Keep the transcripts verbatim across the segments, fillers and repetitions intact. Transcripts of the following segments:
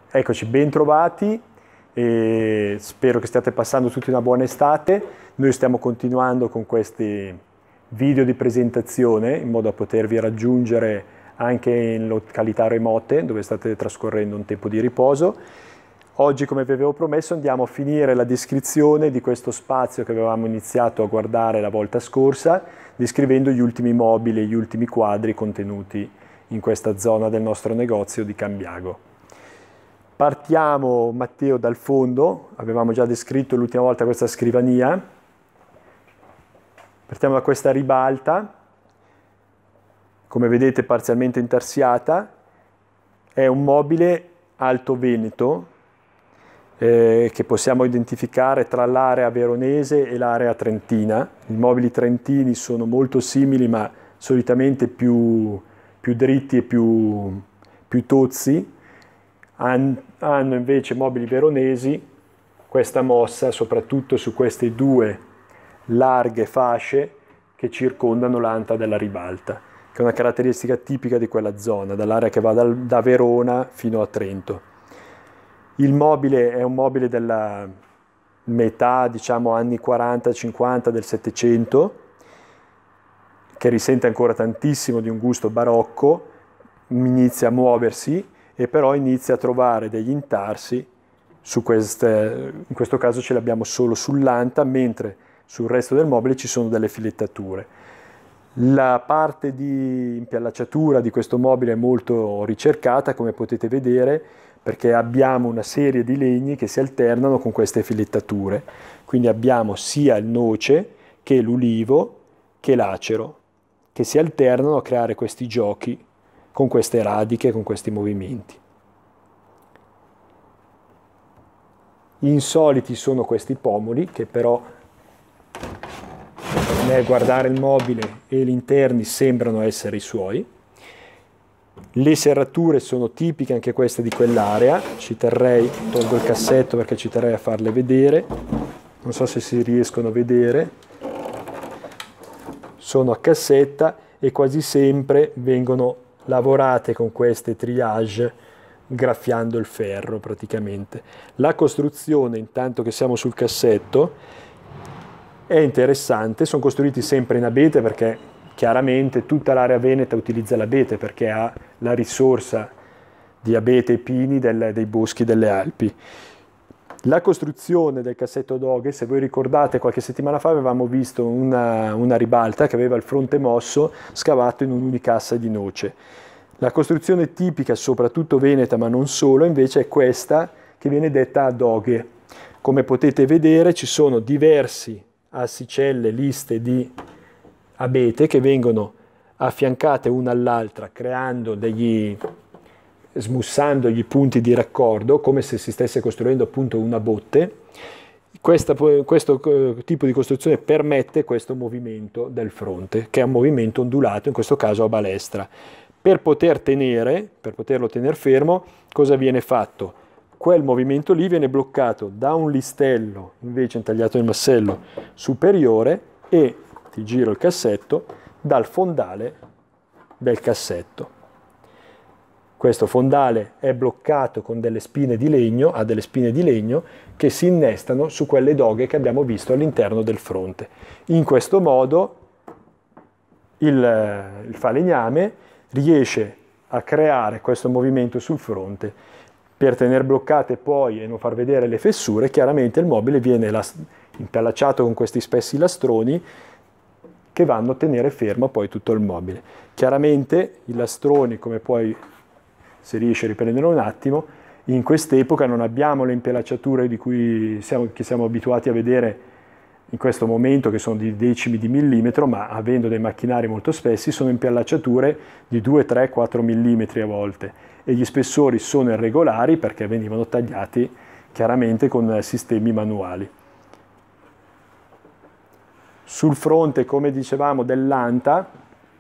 Eccoci, ben trovati e spero che stiate passando tutti una buona estate. Noi stiamo continuando con questi video di presentazione in modo da potervi raggiungere anche in località remote dove state trascorrendo un tempo di riposo. Oggi, come vi avevo promesso, andiamo a finire la descrizione di questo spazio che avevamo iniziato a guardare la volta scorsa, descrivendo gli ultimi mobili e gli ultimi quadri contenuti in questa zona del nostro negozio di Cambiago. Partiamo, Matteo, dal fondo. Avevamo già descritto l'ultima volta questa scrivania. Partiamo da questa ribalta, come vedete parzialmente intarsiata. È un mobile alto veneto eh, che possiamo identificare tra l'area veronese e l'area trentina. I mobili trentini sono molto simili, ma solitamente più, più dritti e più, più tozzi. Hanno invece mobili veronesi questa mossa soprattutto su queste due larghe fasce che circondano l'anta della ribalta, che è una caratteristica tipica di quella zona, dall'area che va dal, da Verona fino a Trento. Il mobile è un mobile della metà, diciamo, anni quaranta cinquanta del Settecento, che risente ancora tantissimo di un gusto barocco, inizia a muoversi e però inizia a trovare degli intarsi, su queste, in questo caso ce li abbiamo solo sull'anta, mentre sul resto del mobile ci sono delle filettature. La parte di impiallacciatura di questo mobile è molto ricercata, come potete vedere, perché abbiamo una serie di legni che si alternano con queste filettature. Quindi abbiamo sia il noce che l'ulivo che l'acero, che si alternano a creare questi giochi con queste radiche, con questi movimenti. Insoliti sono questi pomoli, che però nel guardare il mobile e gli interni sembrano essere i suoi. Le serrature sono tipiche anche queste di quell'area. Ci terrei, tolgo il cassetto perché ci terrei a farle vedere. Non so se si riescono a vedere. Sono a cassetta e quasi sempre vengono lavorate con queste triage graffiando il ferro praticamente. La costruzione, intanto che siamo sul cassetto, è interessante. Sono costruiti sempre in abete perché chiaramente tutta l'area veneta utilizza l'abete perché ha la risorsa di abete e pini del, dei boschi delle Alpi. La costruzione del cassetto doghe, se voi ricordate, qualche settimana fa avevamo visto una, una ribalta che aveva il fronte mosso scavato in un'unicassa di noce. La costruzione tipica, soprattutto veneta, ma non solo, invece è questa che viene detta a doghe. Come potete vedere ci sono diversi assicelle, liste di abete che vengono affiancate una all'altra, creando degli... smussando gli punti di raccordo, come se si stesse costruendo appunto una botte. Questa, questo tipo di costruzione permette questo movimento del fronte, che è un movimento ondulato, in questo caso a balestra. Per poter tenere, per poterlo tenere fermo, cosa viene fatto? Quel movimento lì viene bloccato da un listello, invece intagliato nel massello superiore, e, ti giro il cassetto, dal fondale del cassetto. Questo fondale è bloccato con delle spine di legno, ha delle spine di legno che si innestano su quelle doghe che abbiamo visto all'interno del fronte. In questo modo il, il falegname riesce a creare questo movimento sul fronte. Per tenere bloccate poi e non far vedere le fessure, chiaramente il mobile viene impiallacciato con questi spessi lastroni che vanno a tenere fermo poi tutto il mobile. Chiaramente i lastroni, come poi se riesce a riprendere un attimo, in quest'epoca non abbiamo le impiallacciature di cui siamo, che siamo abituati a vedere in questo momento, che sono di decimi di millimetro, ma avendo dei macchinari molto spessi sono impiallacciature di due, tre, quattro millimetri a volte, e gli spessori sono irregolari perché venivano tagliati chiaramente con sistemi manuali. Sul fronte, come dicevamo, dell'anta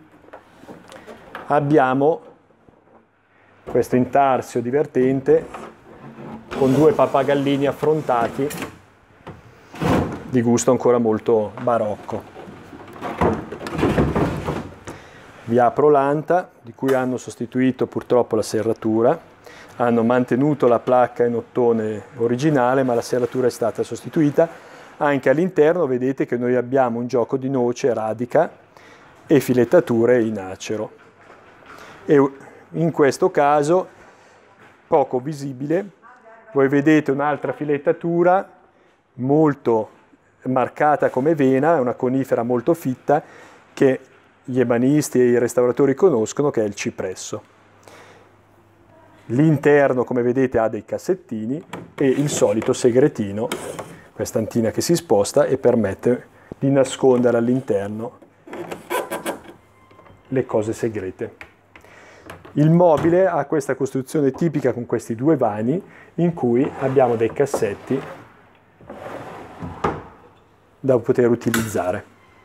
abbiamo questo intarsio divertente con due pappagallini affrontati di gusto ancora molto barocco. Vi apro l'anta, di cui hanno sostituito purtroppo la serratura. hanno mantenuto la placca in ottone originale, ma la serratura è stata sostituita. Anche all'interno vedete che noi abbiamo un gioco di noce, radica e filettature in acero. E in questo caso, poco visibile, voi vedete un'altra filettatura molto marcata come vena, è una conifera molto fitta che gli ebanisti e i restauratori conoscono, che è il cipresso. L'interno, come vedete, ha dei cassettini e il solito segretino, quest'antina che si sposta e permette di nascondere all'interno le cose segrete. Il mobile ha questa costruzione tipica con questi due vani in cui abbiamo dei cassetti da poter utilizzare.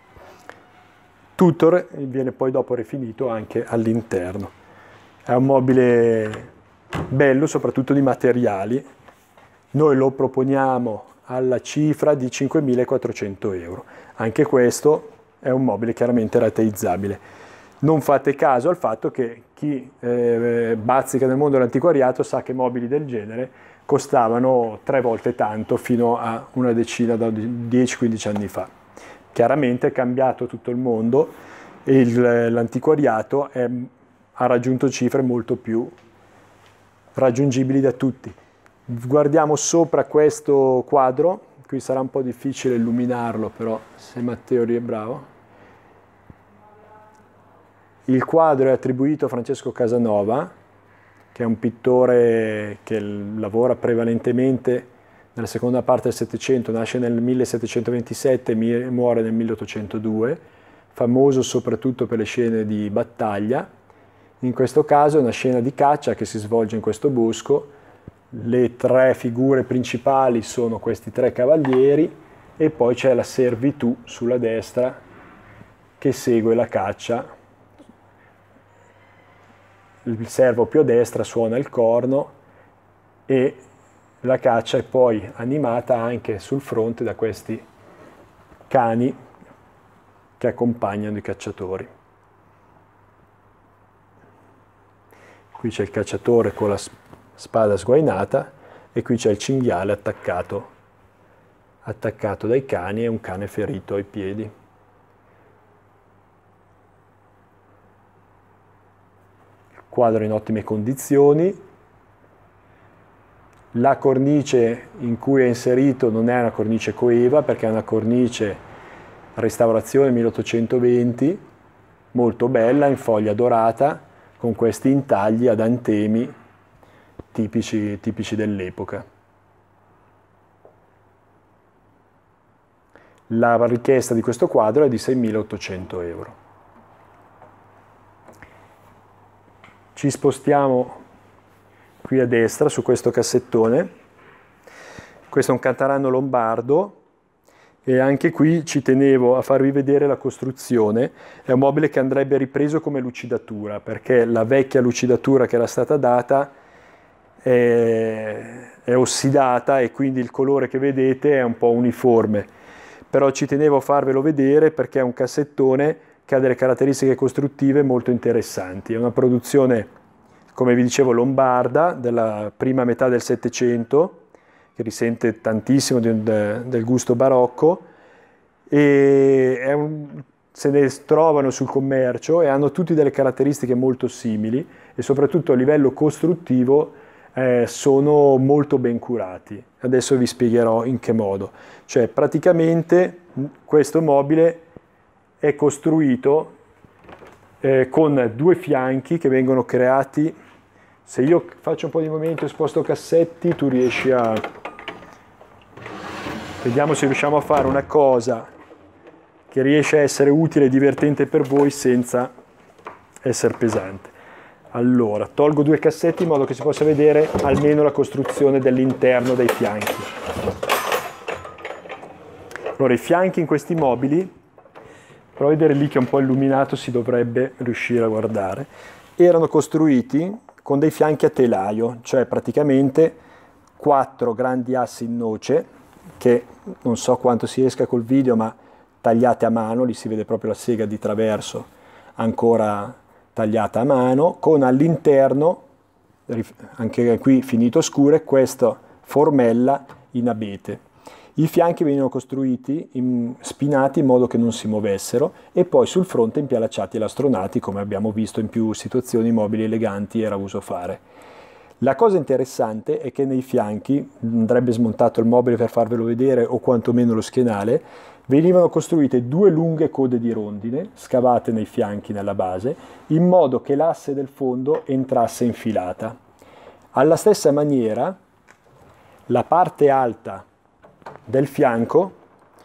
Tutto viene poi dopo rifinito anche all'interno. È un mobile bello, soprattutto di materiali. Noi lo proponiamo alla cifra di cinquemilaquattrocento euro. Anche questo è un mobile chiaramente rateizzabile. Non fate caso al fatto che chi eh, bazzica nel mondo dell'antiquariato sa che mobili del genere costavano tre volte tanto fino a una decina, da dieci quindici anni fa. Chiaramente è cambiato tutto il mondo e l'antiquariato ha raggiunto cifre molto più raggiungibili da tutti. Guardiamo sopra questo quadro, qui sarà un po' difficile illuminarlo, però se Matteo è bravo. Il quadro è attribuito a Francesco Casanova, che è un pittore che lavora prevalentemente nella seconda parte del Settecento, nasce nel millesettecentoventisette e muore nel milleottocentodue, famoso soprattutto per le scene di battaglia. In questo caso è una scena di caccia che si svolge in questo bosco. Le tre figure principali sono questi tre cavalieri e poi c'è la servitù sulla destra che segue la caccia. Il servo più a destra suona il corno e la caccia è poi animata anche sul fronte da questi cani che accompagnano i cacciatori. Qui c'è il cacciatore con la spada sguainata e qui c'è il cinghiale attaccato, attaccato dai cani e un cane ferito ai piedi. Quadro in ottime condizioni. La cornice in cui è inserito non è una cornice coeva perché è una cornice restaurazione milleottocentoventi, molto bella, in foglia dorata, con questi intagli ad antemi tipici, tipici dell'epoca. La richiesta di questo quadro è di seimilaottocento euro. Ci spostiamo qui a destra su questo cassettone. Questo è un cantaranno lombardo e anche qui ci tenevo a farvi vedere la costruzione. È un mobile che andrebbe ripreso come lucidatura perché la vecchia lucidatura che era stata data è, è ossidata e quindi il colore che vedete è un po' uniforme. Però ci tenevo a farvelo vedere perché è un cassettone che ha delle caratteristiche costruttive molto interessanti. È una produzione, come vi dicevo, lombarda, della prima metà del Settecento, che risente tantissimo di un, de, del gusto barocco, e è un, se ne trovano sul commercio e hanno tutte delle caratteristiche molto simili e soprattutto a livello costruttivo eh, sono molto ben curati. Adesso vi spiegherò in che modo. Cioè, praticamente questo mobile è costruito eh, con due fianchi che vengono creati. Se io faccio un po' di movimento e sposto cassetti, tu riesci a... Vediamo se riusciamo a fare una cosa che riesce a essere utile e divertente per voi senza essere pesante. Allora, tolgo due cassetti in modo che si possa vedere almeno la costruzione dell'interno dei fianchi. Allora, i fianchi in questi mobili, però vedere lì che è un po' illuminato si dovrebbe riuscire a guardare, erano costruiti con dei fianchi a telaio, cioè praticamente quattro grandi assi in noce, che non so quanto si esca col video, ma tagliate a mano, lì si vede proprio la sega di traverso ancora tagliata a mano, con all'interno anche qui finito scure, questa formella in abete. I fianchi venivano costruiti, in, spinati in modo che non si muovessero e poi sul fronte impialacciati l'astronati, come abbiamo visto in più situazioni, mobili eleganti era uso fare. La cosa interessante è che nei fianchi, andrebbe smontato il mobile per farvelo vedere o quantomeno lo schienale, venivano costruite due lunghe code di rondine scavate nei fianchi nella base in modo che l'asse del fondo entrasse in filata. Alla stessa maniera la parte alta del fianco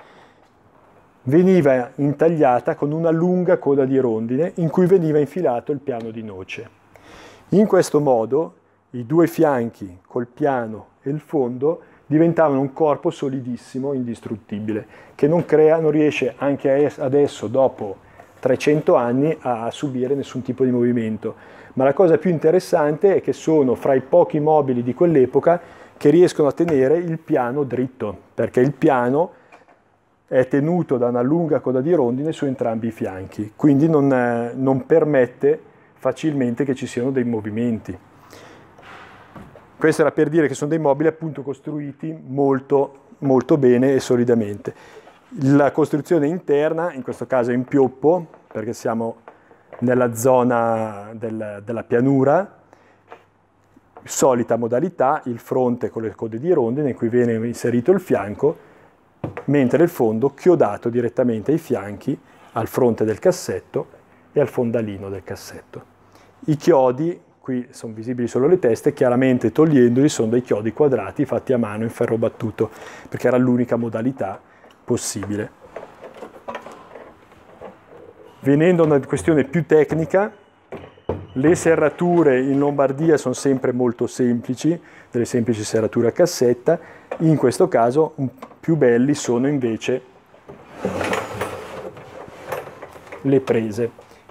veniva intagliata con una lunga coda di rondine in cui veniva infilato il piano di noce. In questo modo i due fianchi col piano e il fondo diventavano un corpo solidissimo, indistruttibile, che non crea, non riesce anche adesso, dopo trecento anni, a subire nessun tipo di movimento. Ma la cosa più interessante è che sono fra i pochi mobili di quell'epoca che riescono a tenere il piano dritto, perché il piano è tenuto da una lunga coda di rondine su entrambi i fianchi, quindi non, eh, non permette facilmente che ci siano dei movimenti. Questo era per dire che sono dei mobili appunto costruiti molto, molto bene e solidamente. La costruzione interna, in questo caso è in pioppo, perché siamo nella zona del, della pianura, solita modalità, il fronte con le code di rondine in cui viene inserito il fianco, mentre il fondo chiodato direttamente ai fianchi, al fronte del cassetto e al fondalino del cassetto. I chiodi, qui sono visibili solo le teste, chiaramente togliendoli sono dei chiodi quadrati fatti a mano in ferro battuto, perché era l'unica modalità possibile. Venendo a una questione più tecnica, le serrature in Lombardia sono sempre molto semplici, delle semplici serrature a cassetta, in questo caso più belli sono invece le prese.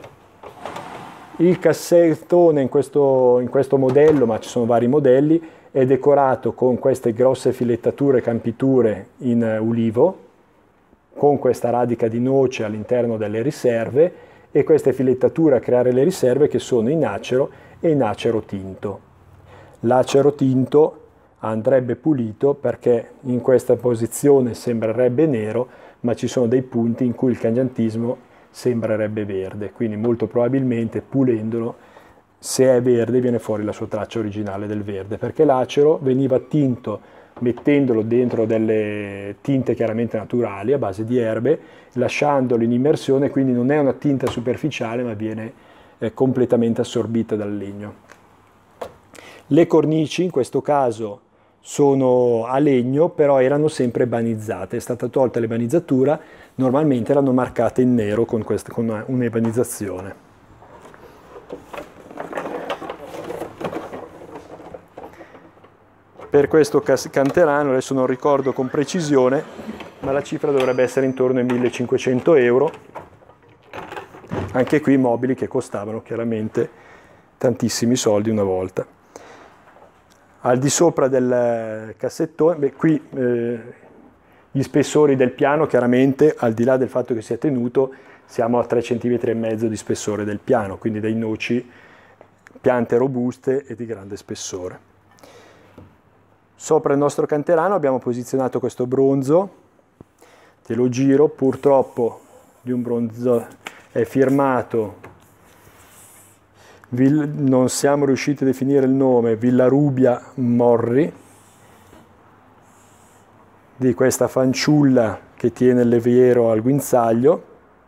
Il cassettone in questo, in questo modello, ma ci sono vari modelli, è decorato con queste grosse filettature, campiture in ulivo, con questa radica di noce all'interno delle riserve, e queste filettature a creare le riserve che sono in acero e in acero tinto. L'acero tinto andrebbe pulito perché in questa posizione sembrerebbe nero, ma ci sono dei punti in cui il cangiantismo sembrerebbe verde, quindi molto probabilmente pulendolo, se è verde, viene fuori la sua traccia originale del verde, perché l'acero veniva tinto mettendolo dentro delle tinte chiaramente naturali a base di erbe, lasciandolo in immersione, quindi non è una tinta superficiale ma viene eh, completamente assorbita dal legno. Le cornici in questo caso sono a legno, però erano sempre ebanizzate, è stata tolta l'ebanizzatura, normalmente erano marcate in nero con, questa, con un'ebanizzazione. Per questo canterano, adesso non ricordo con precisione, ma la cifra dovrebbe essere intorno ai millecinquecento euro. Anche qui mobili che costavano chiaramente tantissimi soldi una volta. Al di sopra del cassettone, beh, qui eh, gli spessori del piano, chiaramente al di là del fatto che sia tenuto, siamo a tre centimetri e mezzo di spessore del piano, quindi dei noci, piante robuste e di grande spessore. Sopra il nostro canterano abbiamo posizionato questo bronzo, te lo giro, purtroppo di un bronzo è firmato, non siamo riusciti a definire il nome, Villarubia Morri, di questa fanciulla che tiene il leviero al guinzaglio,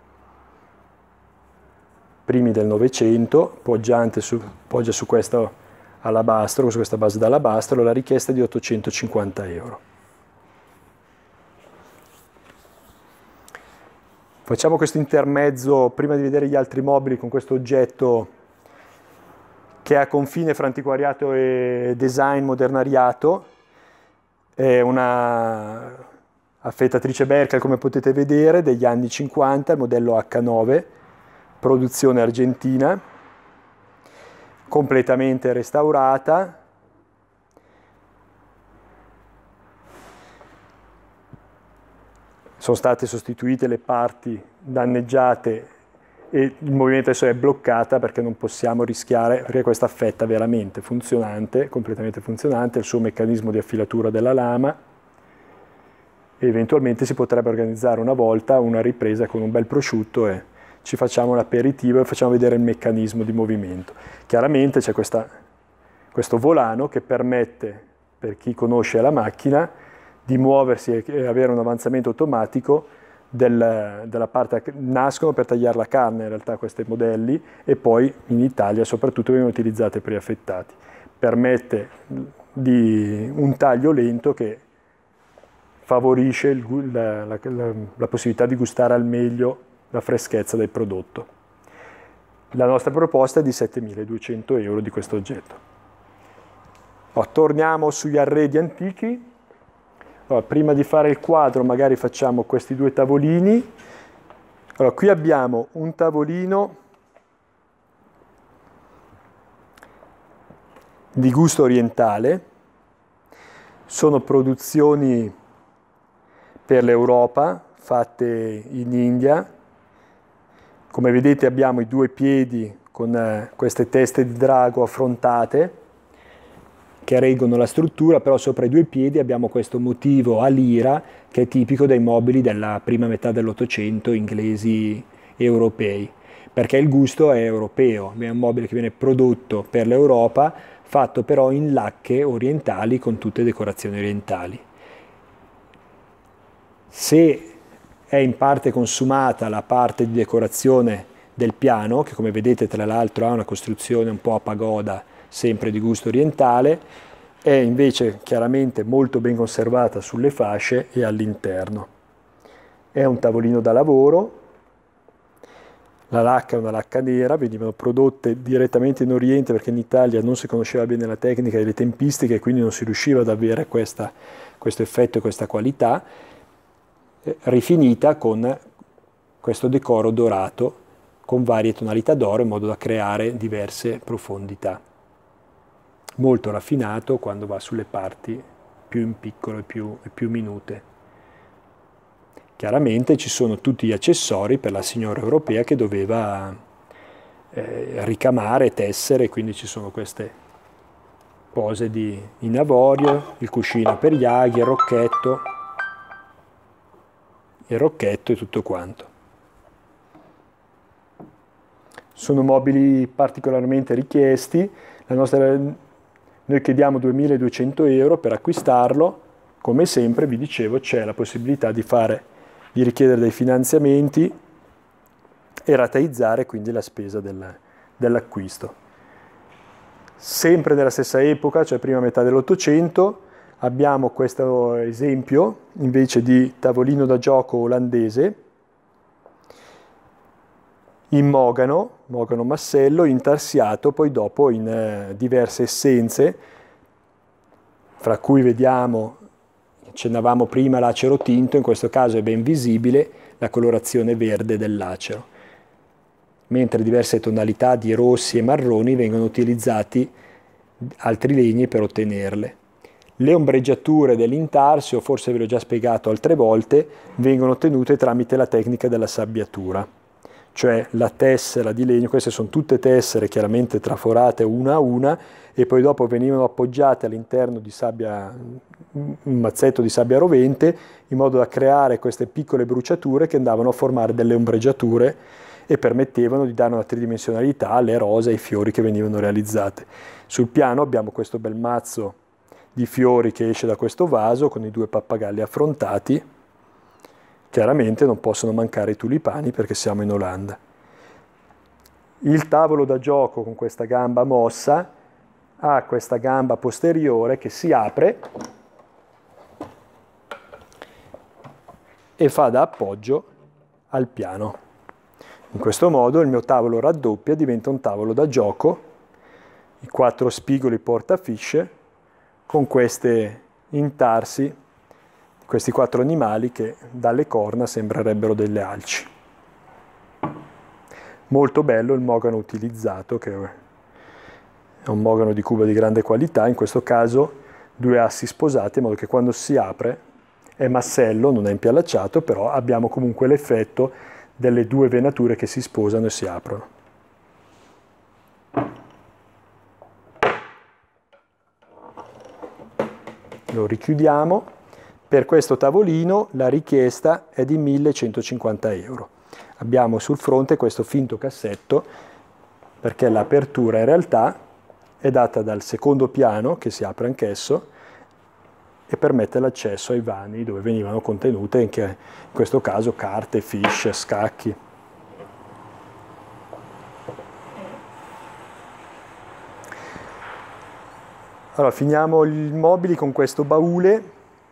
primi del Novecento, poggiante su, poggia su questo alabastro, su questa base d'alabastro, la richiesta è di ottocentocinquanta euro. Facciamo questo intermezzo prima di vedere gli altri mobili con questo oggetto che è a confine fra antiquariato e design modernariato. È una affettatrice Berkel, come potete vedere, degli anni cinquanta, il modello acca nove, produzione argentina, completamente restaurata. Sono state sostituite le parti danneggiate e il movimento adesso è bloccata perché non possiamo rischiare, perché questa affetta veramente funzionante, completamente funzionante, il suo meccanismo di affilatura della lama, e eventualmente si potrebbe organizzare una volta una ripresa con un bel prosciutto e ci facciamo un aperitivo e facciamo vedere il meccanismo di movimento. Chiaramente c'è questa, questo volano che permette, per chi conosce la macchina, di muoversi e avere un avanzamento automatico del, della parte. Nascono per tagliare la carne in realtà questi modelli, e poi in Italia soprattutto vengono utilizzati per gli affettati. Permette di un taglio lento che favorisce il, la, la, la, la possibilità di gustare al meglio la freschezza del prodotto. La nostra proposta è di settemiladuecento euro di questo oggetto. Oh, torniamo sugli arredi antichi. Allora, prima di fare il quadro magari facciamo questi due tavolini. Allora, qui abbiamo un tavolino di gusto orientale, sono produzioni per l'Europa fatte in India. Come vedete abbiamo i due piedi con eh, queste teste di drago affrontate che reggono la struttura, però sopra i due piedi abbiamo questo motivo a lira che è tipico dei mobili della prima metà dell'Ottocento inglesi europei, perché il gusto è europeo, è un mobile che viene prodotto per l'Europa, fatto però in lacche orientali con tutte decorazioni orientali. Se è in parte consumata la parte di decorazione del piano, che come vedete tra l'altro ha una costruzione un po' a pagoda, sempre di gusto orientale, è invece chiaramente molto ben conservata sulle fasce e all'interno. È un tavolino da lavoro, la lacca è una lacca nera, venivano prodotte direttamente in Oriente perché in Italia non si conosceva bene la tecnica e le tempistiche e quindi non si riusciva ad avere questa, questo effetto e questa qualità, rifinita con questo decoro dorato con varie tonalità d'oro in modo da creare diverse profondità. Molto raffinato quando va sulle parti più in piccolo e più, e più minute. Chiaramente ci sono tutti gli accessori per la signora europea che doveva eh, ricamare, tessere, quindi ci sono queste pose di, in avorio, il cuscino per gli aghi, il rocchetto, il rocchetto e tutto quanto. Sono mobili particolarmente richiesti, la nostra, noi chiediamo duemiladuecento euro per acquistarlo, come sempre vi dicevo c'è la possibilità di, fare, di richiedere dei finanziamenti e rateizzare quindi la spesa del, dell'acquisto. Sempre nella stessa epoca, cioè prima metà dell'Ottocento, abbiamo questo esempio invece di tavolino da gioco olandese in mogano, mogano massello, intarsiato poi dopo in eh, diverse essenze, fra cui vediamo, accennavamo prima l'acero tinto, in questo caso è ben visibile la colorazione verde dell'acero, mentre diverse tonalità di rossi e marroni vengono utilizzati altri legni per ottenerle. Le ombreggiature dell'intarsio, forse ve l'ho già spiegato altre volte, vengono ottenute tramite la tecnica della sabbiatura, cioè la tessera di legno, queste sono tutte tessere chiaramente traforate una a una e poi dopo venivano appoggiate all'interno di sabbia, un mazzetto di sabbia rovente, in modo da creare queste piccole bruciature che andavano a formare delle ombreggiature e permettevano di dare una tridimensionalità alle rose e ai fiori che venivano realizzate. Sul piano abbiamo questo bel mazzo di fiori che esce da questo vaso con i due pappagalli affrontati. Chiaramente non possono mancare i tulipani perché siamo in Olanda. Il tavolo da gioco con questa gamba mossa ha questa gamba posteriore che si apre e fa da appoggio al piano. In questo modo il mio tavolo raddoppia, diventa un tavolo da gioco, i quattro spigoli portafisce con queste intarsi, questi quattro animali che dalle corna sembrerebbero delle alci. Molto bello il mogano utilizzato, che è un mogano di Cuba di grande qualità, in questo caso due assi sposati in modo che quando si apre è massello, non è impiallacciato, però abbiamo comunque l'effetto delle due venature che si sposano e si aprono. Lo richiudiamo. Per questo tavolino la richiesta è di millecentocinquanta euro. Abbiamo sul fronte questo finto cassetto perché l'apertura in realtà è data dal secondo piano, che si apre anch'esso, e permette l'accesso ai vani dove venivano contenute, anche in questo caso, carte, fiche, scacchi. Allora, finiamo i mobili con questo baule,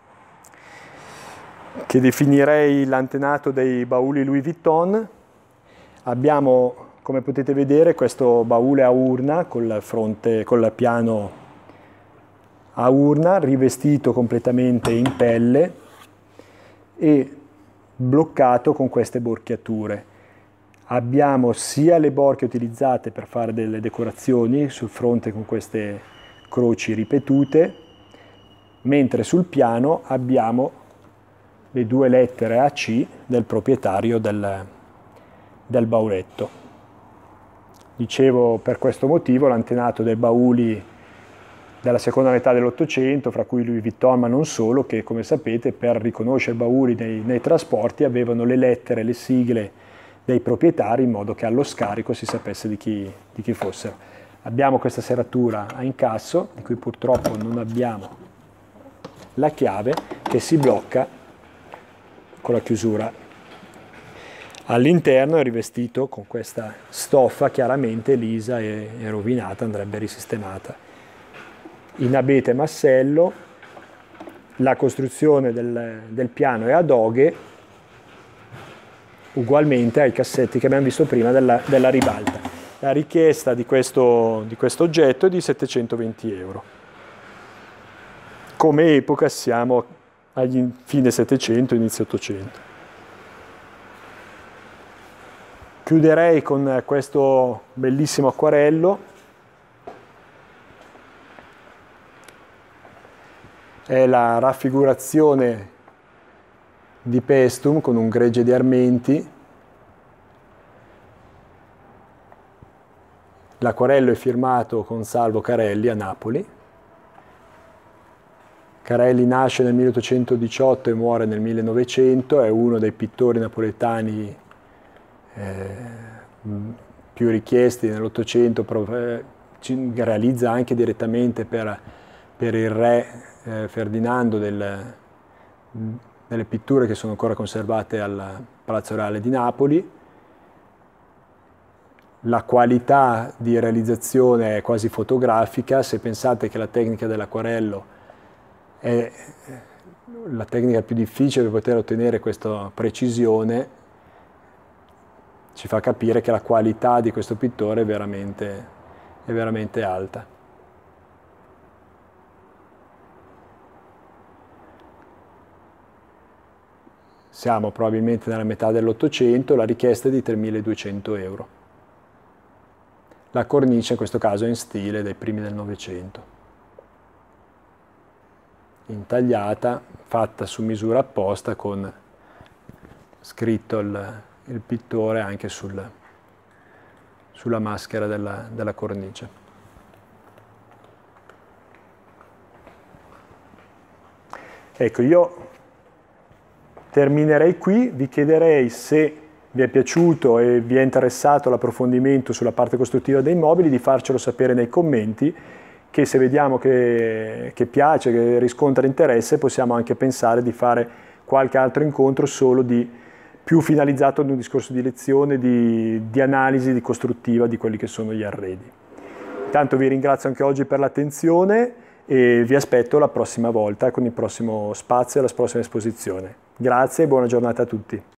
che definirei l'antenato dei bauli Louis Vuitton. Abbiamo, come potete vedere, questo baule a urna col fronte, col piano a urna, rivestito completamente in pelle e bloccato con queste borchiature. Abbiamo sia le borchie utilizzate per fare delle decorazioni sul fronte con queste croci ripetute, mentre sul piano abbiamo le due lettere A C del proprietario del, del bauletto. Dicevo, per questo motivo l'antenato dei bauli della seconda metà dell'Ottocento, fra cui Louis Vuitton, ma non solo, che come sapete per riconoscere i bauli nei, nei trasporti avevano le lettere, le sigle dei proprietari in modo che allo scarico si sapesse di chi, di chi fossero. Abbiamo questa serratura a incasso, di cui purtroppo non abbiamo la chiave, che si blocca con la chiusura. All'interno è rivestito con questa stoffa chiaramente lisa e, e rovinata, andrebbe risistemata. In abete massello, la costruzione del, del piano è a doghe, ugualmente ai cassetti che abbiamo visto prima della, della ribalta. La richiesta di questo, di questo oggetto è di settecentoventi euro. Come epoca siamo agli fine Settecento, inizio Ottocento. Chiuderei con questo bellissimo acquarello. È la raffigurazione di Paestum con un gregge di armenti. L'acquarello è firmato con Salvo Carelli a Napoli. Carelli nasce nel milleottocentodiciotto e muore nel millenovecento, è uno dei pittori napoletani eh, più richiesti nell'Ottocento, eh, realizza anche direttamente per, per il re eh, Ferdinando del, delle pitture che sono ancora conservate al Palazzo Reale di Napoli. La qualità di realizzazione è quasi fotografica, se pensate che la tecnica dell'acquarello è la tecnica più difficile per poter ottenere questa precisione, ci fa capire che la qualità di questo pittore è veramente, è veramente alta. Siamo probabilmente nella metà dell'Ottocento, la richiesta è di tremiladuecento euro. La cornice in questo caso è in stile dei primi del Novecento. Intagliata, fatta su misura apposta, con scritto il, il pittore anche sul, sulla maschera della, della cornice. Ecco, io terminerei qui, vi chiederei se vi è piaciuto e vi è interessato l'approfondimento sulla parte costruttiva dei mobili di farcelo sapere nei commenti, che se vediamo che, che piace, che riscontra interesse, possiamo anche pensare di fare qualche altro incontro solo di, più finalizzato ad un discorso di lezione, di, di analisi di costruttiva di quelli che sono gli arredi. Intanto vi ringrazio anche oggi per l'attenzione e vi aspetto la prossima volta con il prossimo spazio e la prossima esposizione. Grazie e buona giornata a tutti.